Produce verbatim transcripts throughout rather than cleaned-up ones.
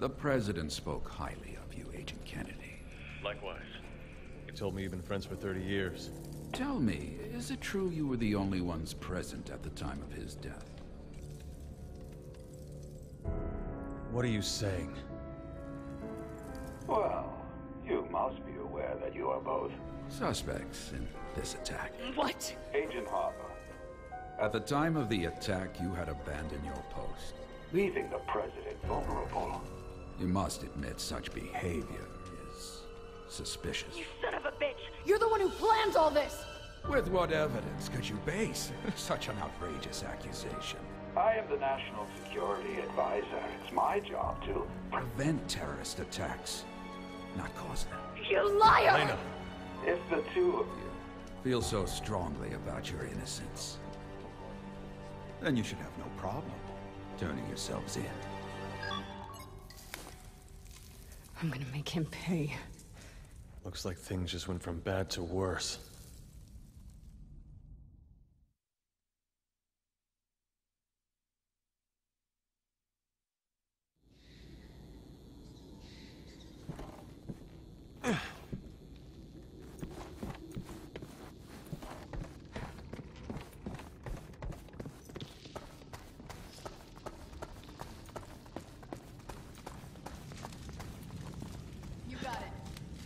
The President spoke highly of you, Agent Kennedy. Likewise. He told me you've been friends for thirty years. Tell me, is it true you were the only ones present at the time of his death? What are you saying? Well, you must be aware that you are both Suspects in this attack. What? Agent Harper, At the time of the attack, you had abandoned your post. leaving the President vulnerable. You must admit such behavior is suspicious. You son of a bitch! You're the one who plans all this! With what evidence could you base such an outrageous accusation? I am the National Security Advisor. It's my job to... Prevent terrorist attacks, not cause them. You liar! Lena! If the two of you... Feel so strongly about your innocence, then you should have no problem turning yourselves in. I'm gonna make him pay. Looks like things just went from bad to worse. You got it.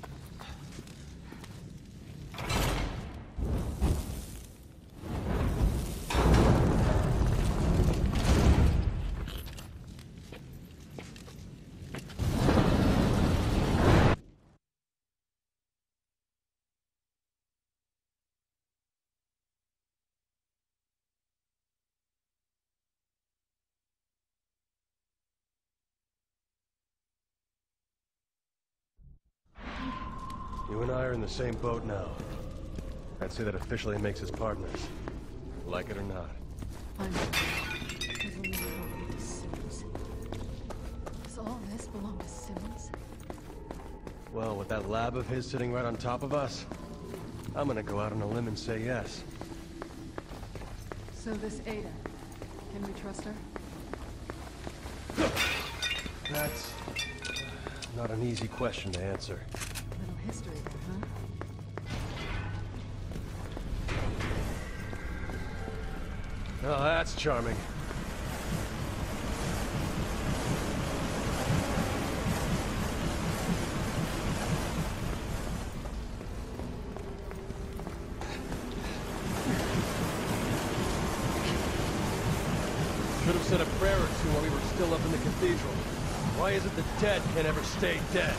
You and I are in the same boat now. I'd say that officially makes us partners. Like it or not. I'm because when you belong to Simmons. Does all this belong to Simmons? Well, with that lab of his sitting right on top of us, I'm gonna go out on a limb and say yes. So this Ada, can we trust her? That's not an easy question to answer. Little history there, huh? Oh, that's charming. Should have said a prayer or two while we were still up in the cathedral. Why is it the dead can never stay dead?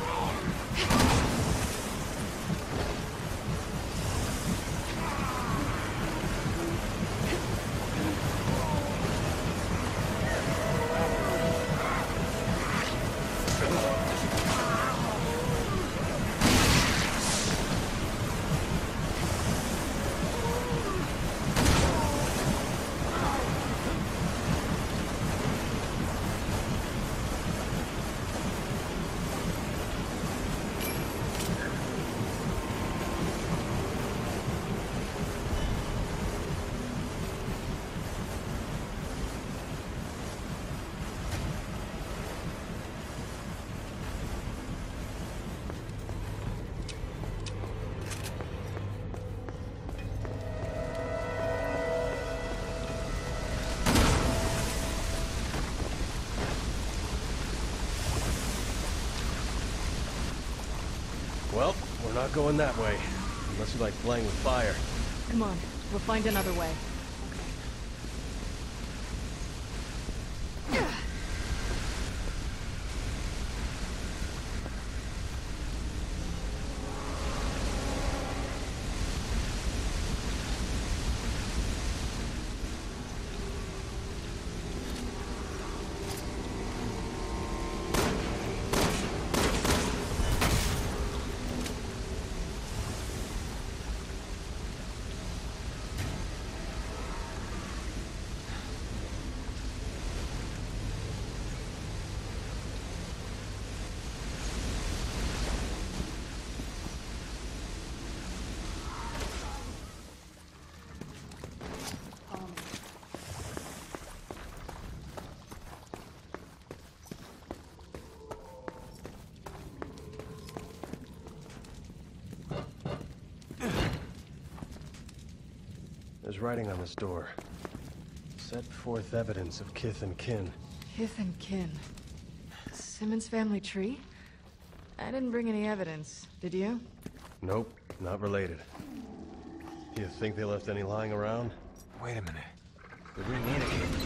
Well, we're not going that way. Unless you like playing with fire. Come on, we'll find another way. There's writing on this door. Set forth evidence of kith and kin. Kith and kin. Simmons family tree? I didn't bring any evidence, did you? Nope, not related. Do you think they left any lying around? Wait a minute. They're reanimating.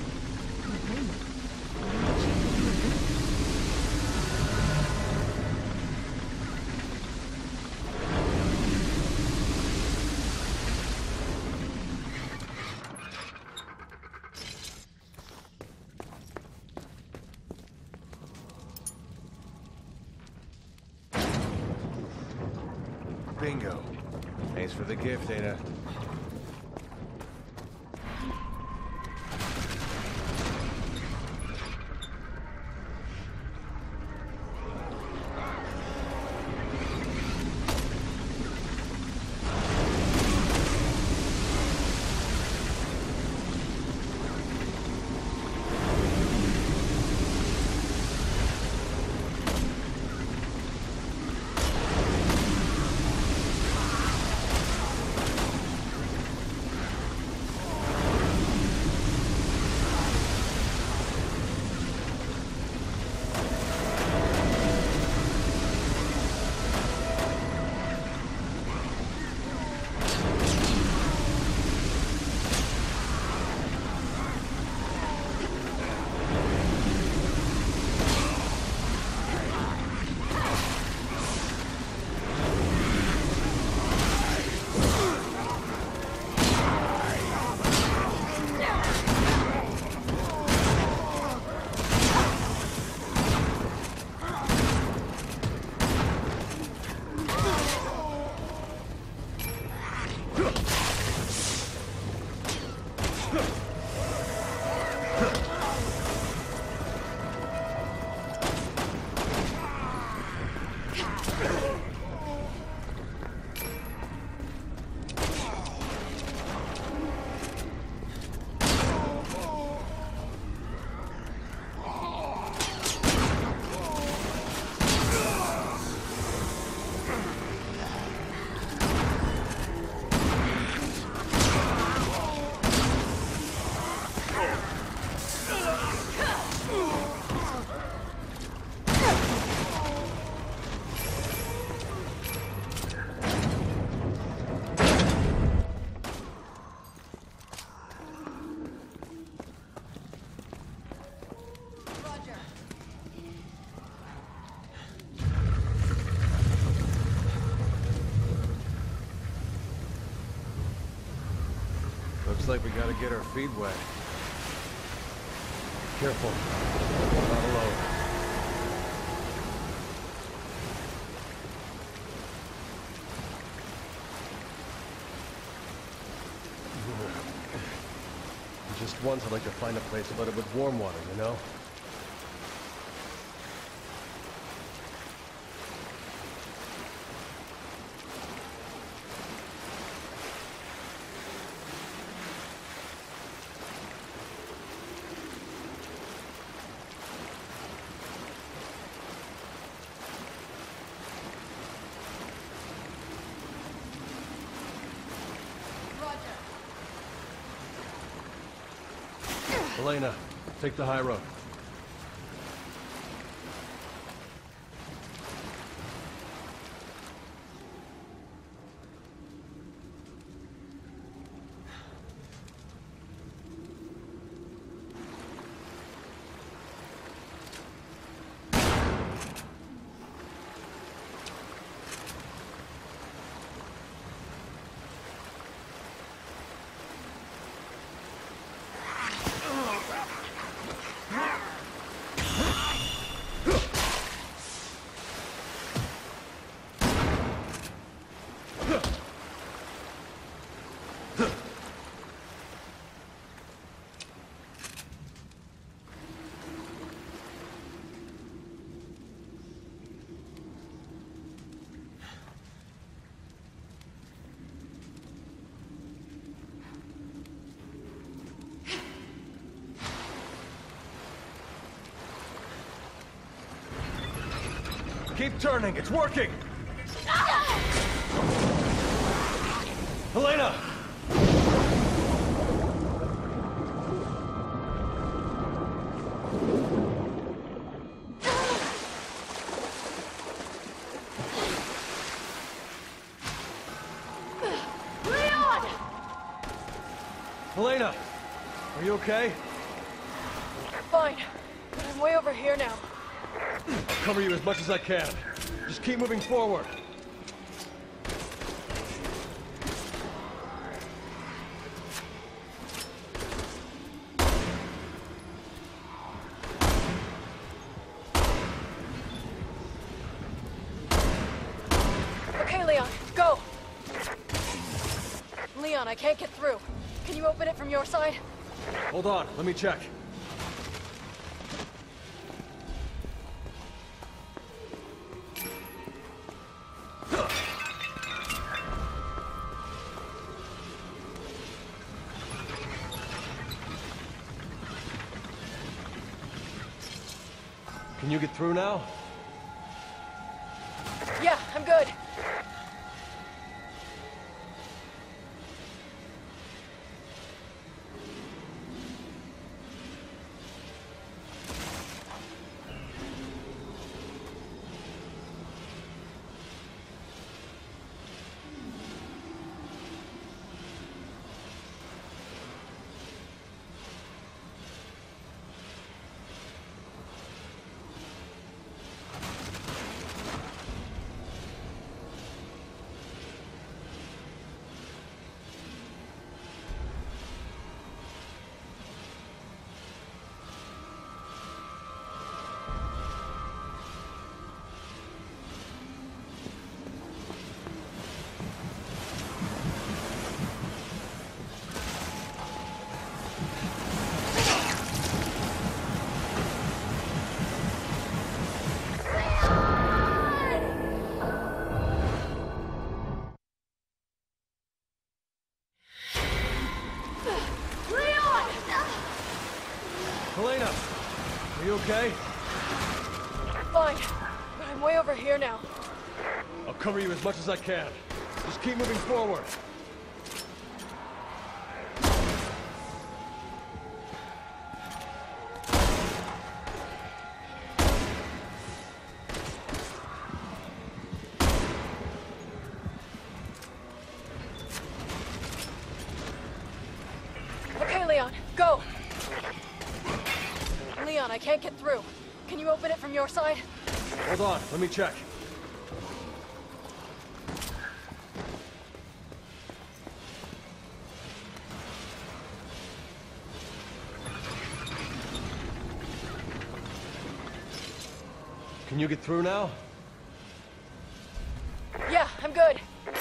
Bingo. Thanks for the gift, Ada. Looks like we gotta get our feet wet. Careful. We're not alone. Just once I'd like to find a place flooded with warm water, you know? Elena, take the high road. Keep turning, it's working! Elena! Elena! Are you okay? Fine. But I'm way over here now. I'll cover you as much as I can. Just keep moving forward. Okay, Leon, go! Leon, I can't get through. Can you open it from your side? Hold on, let me check. Can you get through now? Yeah, I'm good. Elena! Are you okay? Fine. But I'm way over here now. I'll cover you as much as I can. Just keep moving forward. Okay, Leon, go! Leon, I can't get through. Can you open it from your side? Hold on, let me check. Can you get through now? Yeah, I'm good.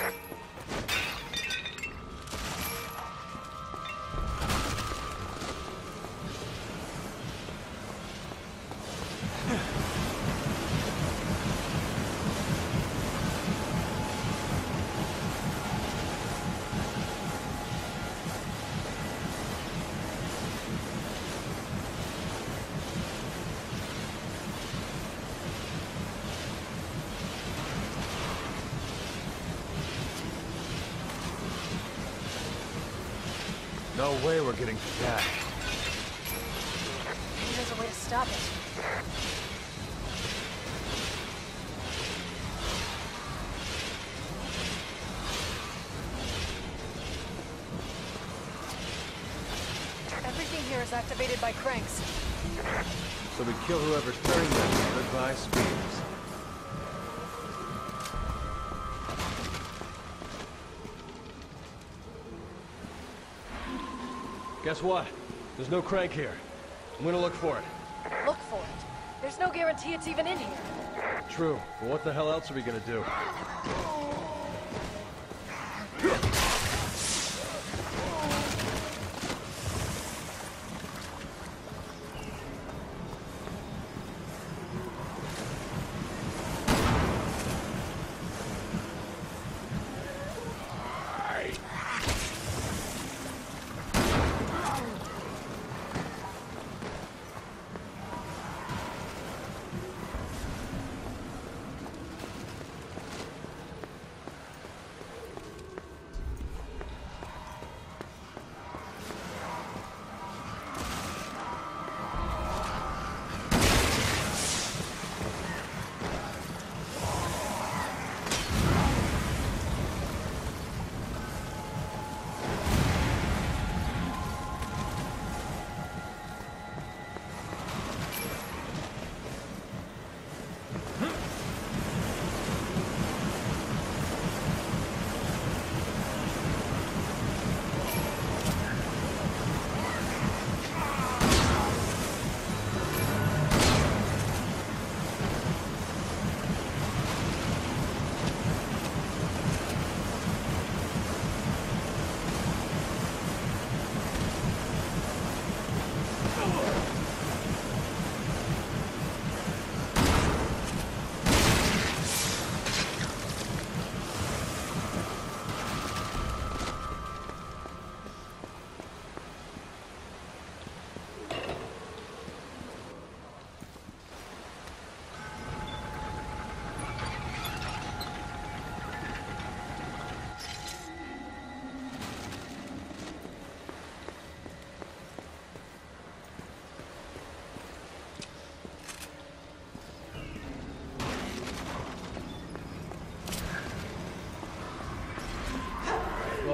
No way we're getting back. Maybe there's a way to stop it. Everything here is activated by cranks. So we kill whoever's turning them. Goodbye, speeders. Guess what? There's no crank here. I'm gonna look for it. Look for it. There's no guarantee it's even in here. True, but what the hell else are we gonna do?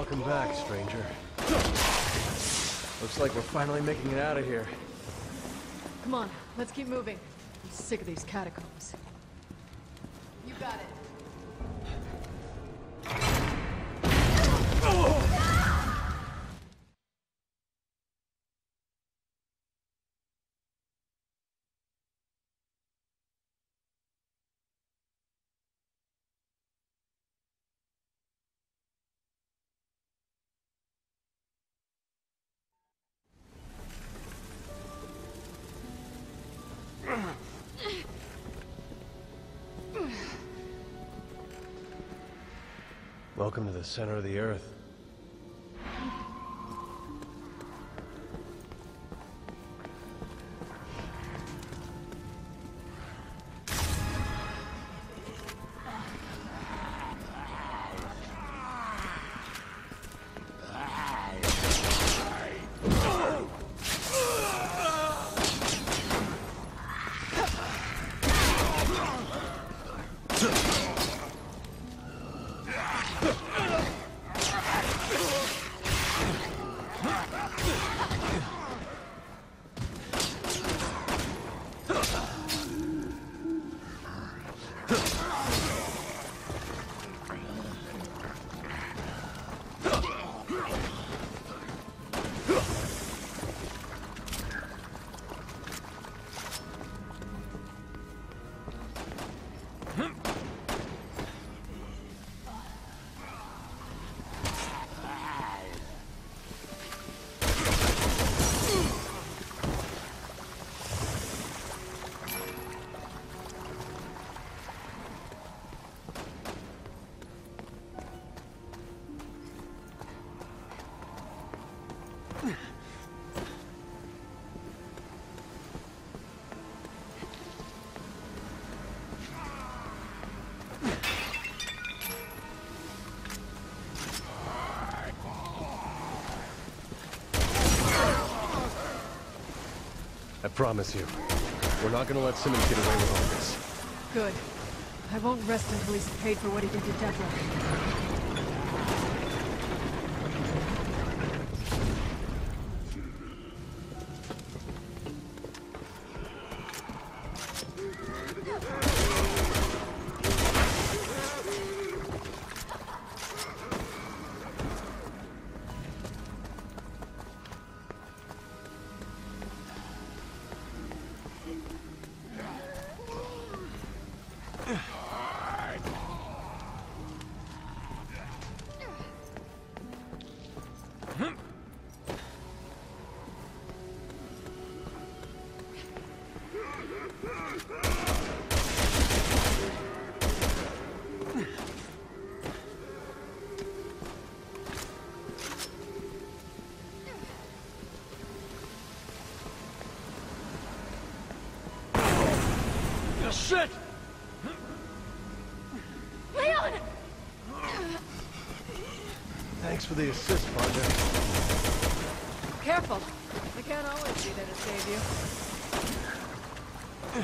Welcome back, stranger. Looks like we're finally making it out of here. Come on, let's keep moving. I'm sick of these catacombs. You got it. Welcome to the center of the Earth. I promise you, we're not gonna let Simmons get away with all this. Good. I won't rest until he's paid for what he did to Deborah. Shit! Leon! Thanks for the assist, partner. Careful. I can't always be there to save you.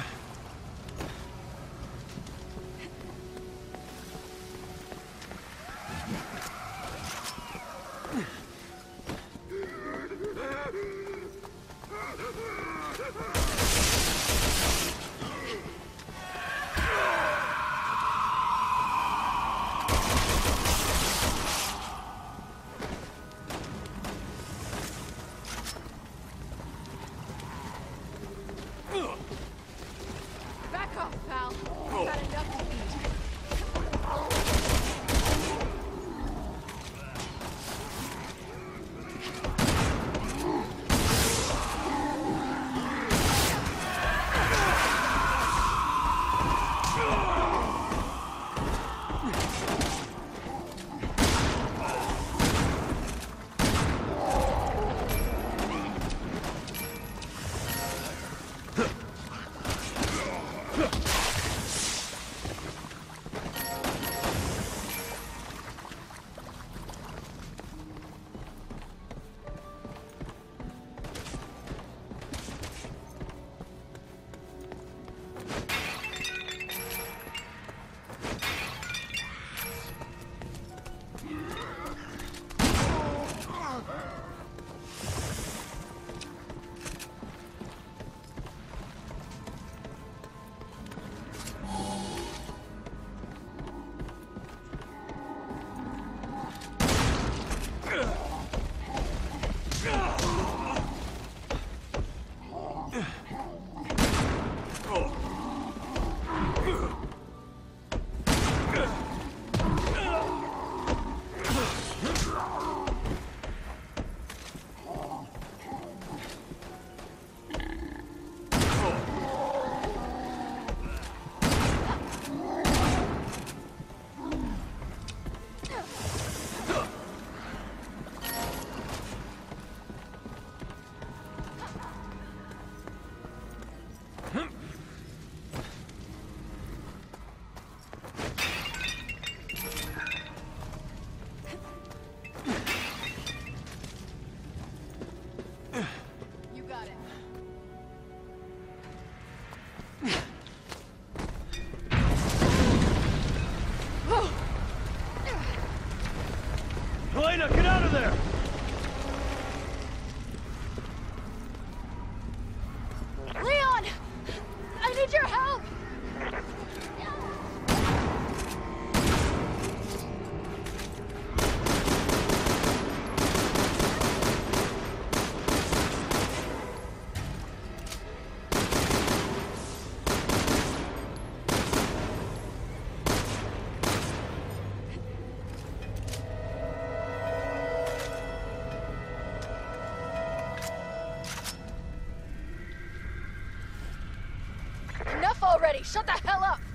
Hey, shut the hell up!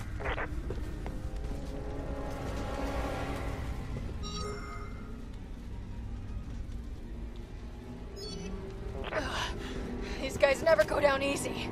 Ugh. These guys never go down easy.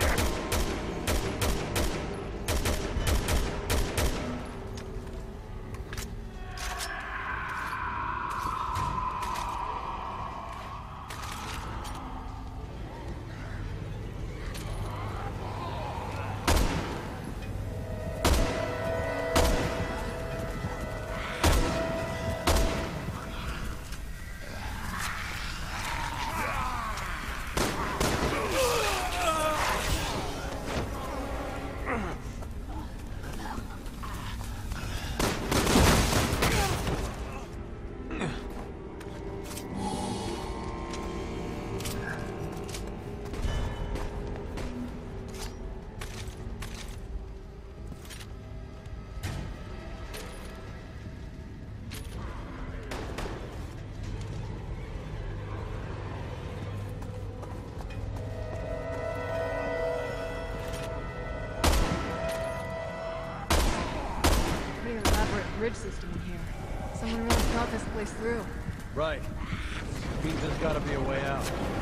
Pretty elaborate bridge system in here. Someone really thought this place through. Right. Means there's gotta be a way out.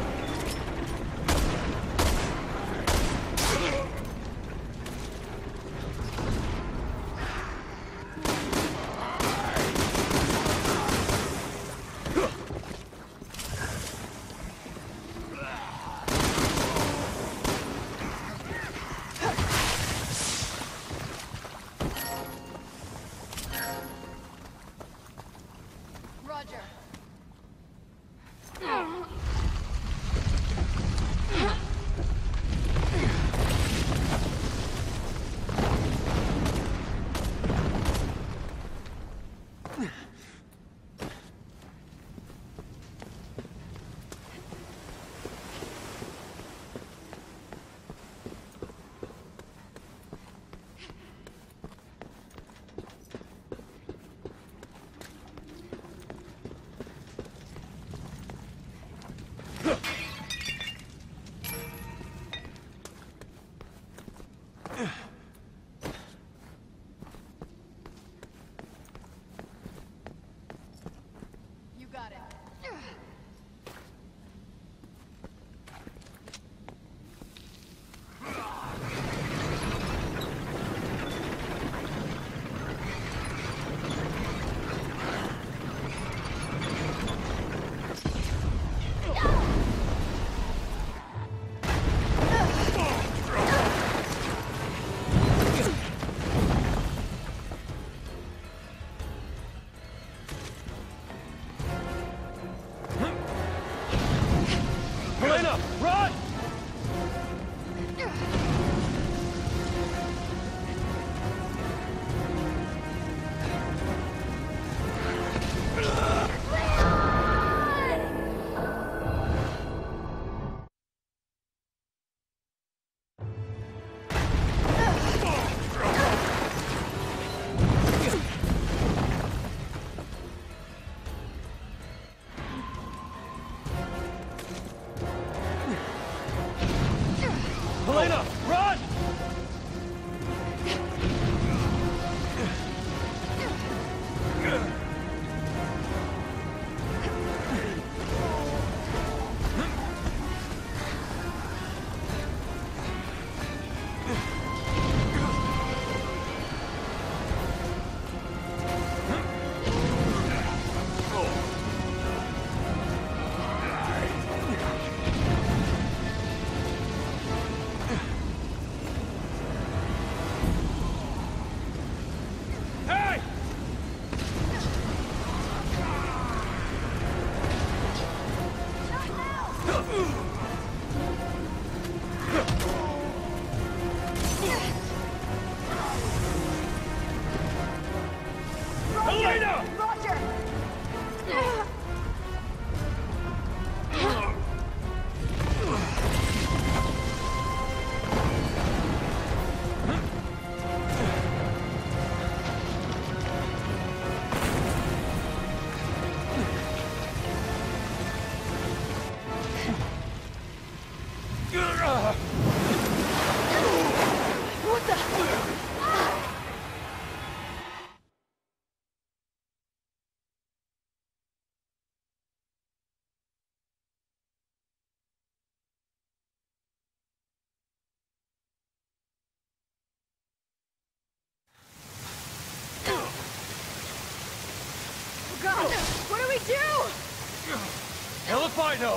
Roger. You got it. Helena, run! Helena, run! Hey! Helena! Roger! What the? Hell if I know!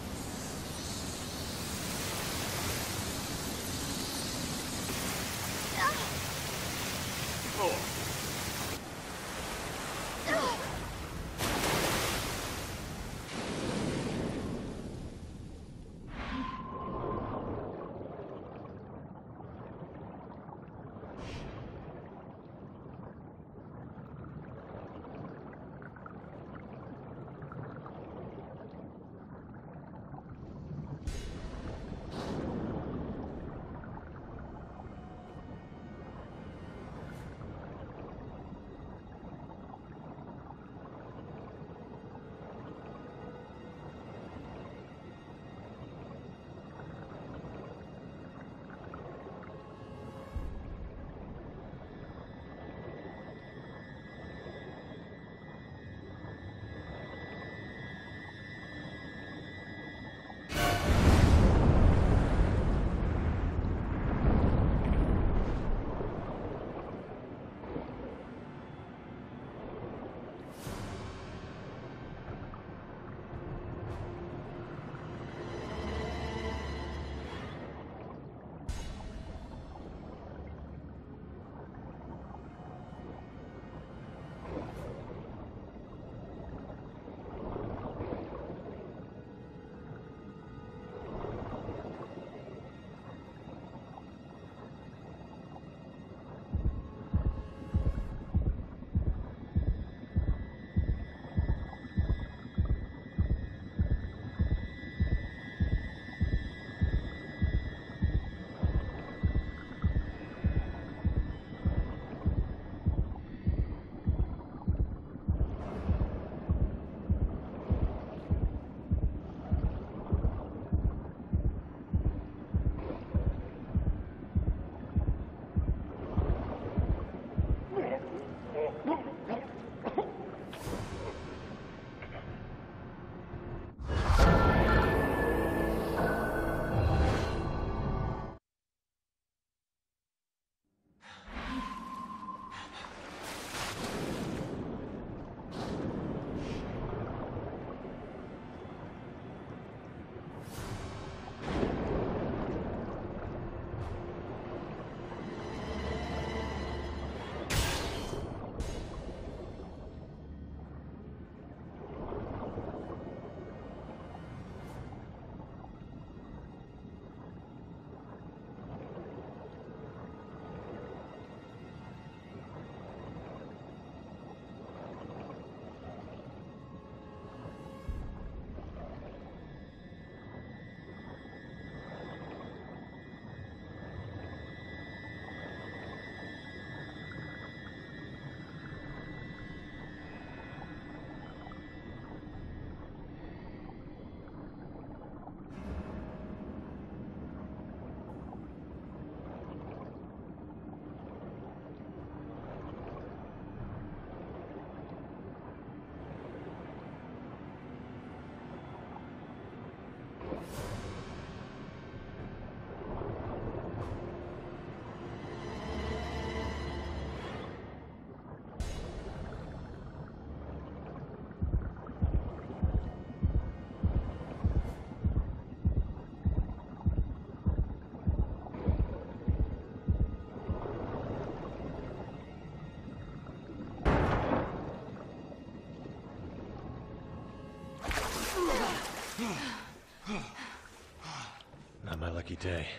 Not my lucky day.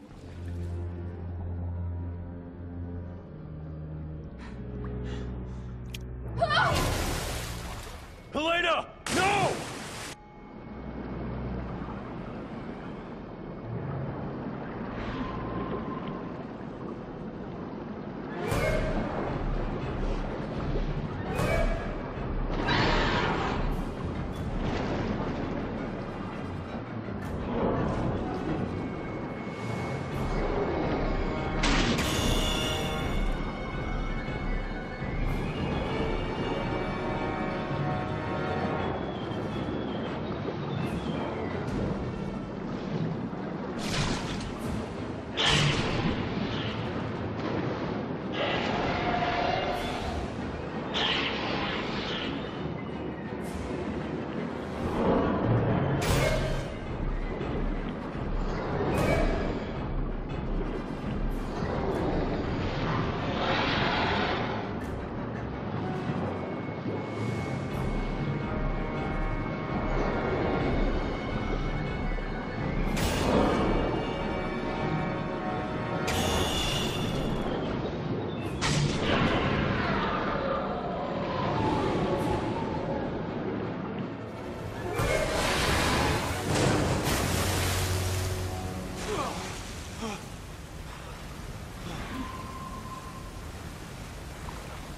Helena! No!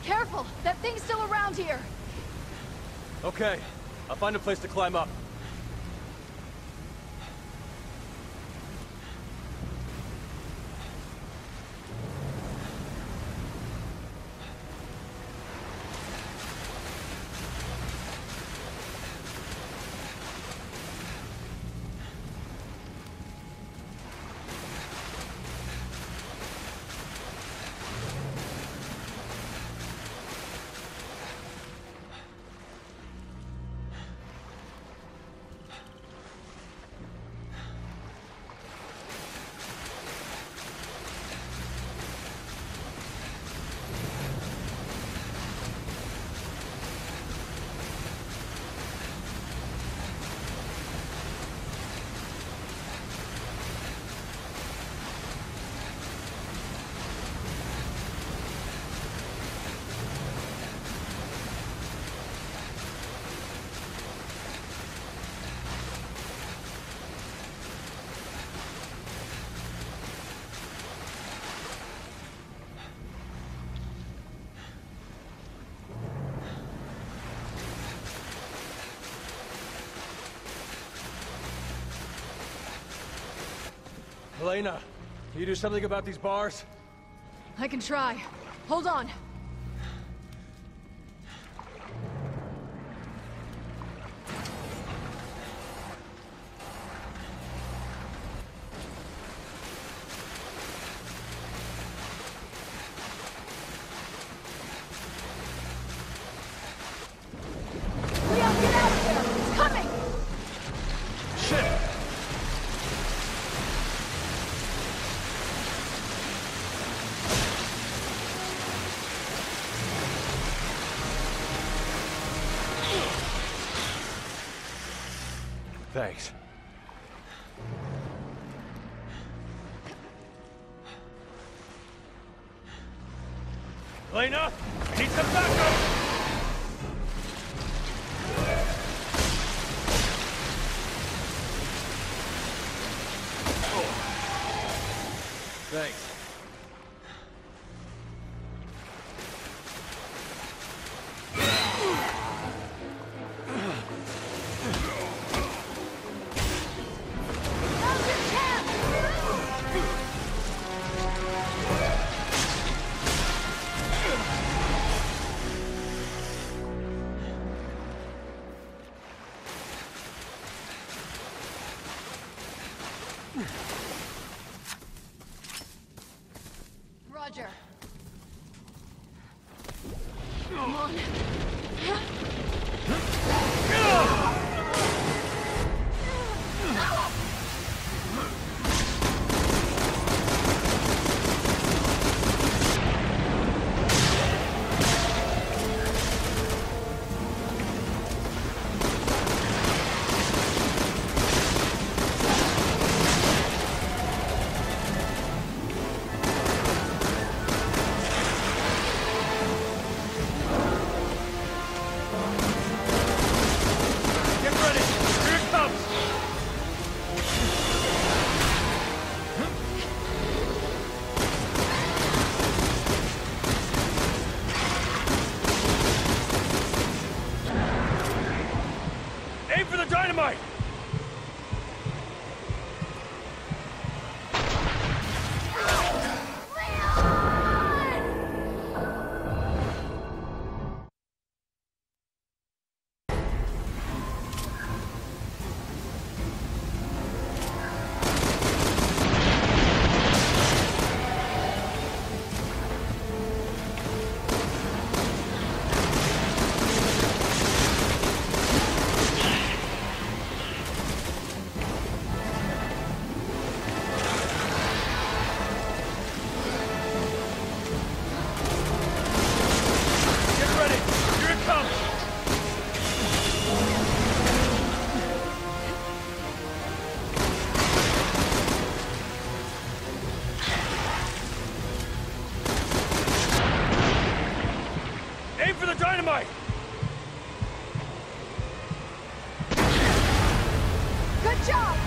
Careful! That thing's still around here! Okay, I'll find a place to climb up. Elena, can you do something about these bars? I can try. Hold on. Leon, get out of here! It's coming! Shit! Thanks. Elena, I need some backup! Thanks. Roger. Come on. Aim for the dynamite! Aim for the dynamite! Good job!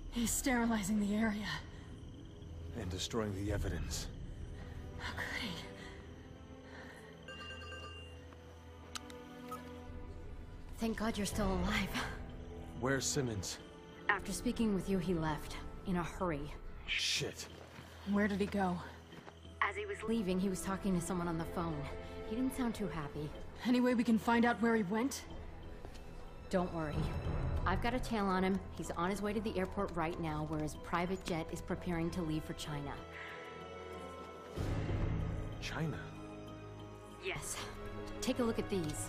He's sterilizing the area. And destroying the evidence. How could he? Thank God you're still alive. Where's Simmons? After speaking with you, he left. In a hurry. Shit. Where did he go? As he was leaving, he was talking to someone on the phone. He didn't sound too happy. Any way we can find out where he went? Don't worry. I've got a tail on him. He's on his way to the airport right now, where his private jet is preparing to leave for China. China? Yes. Take a look at these.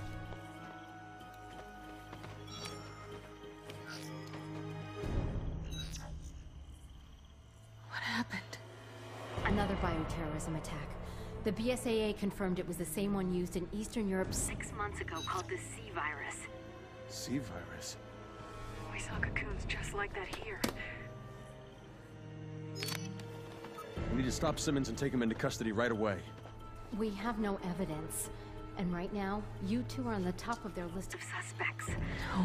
What happened? Another bioterrorism attack. The B S A A confirmed it was the same one used in Eastern Europe six months ago, called the C virus. C virus? We saw cocoons just like that here. We need to stop Simmons and take him into custody right away. We have no evidence. And right now, you two are on the top of their list of suspects. No.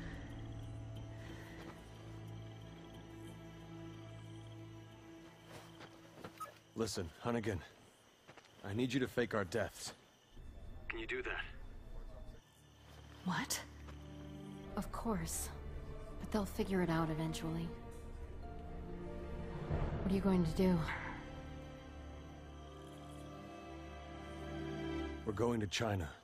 Listen, Hunnigan. I need you to fake our deaths. Can you do that? What? Of course. But they'll figure it out eventually. What are you going to do? We're going to China.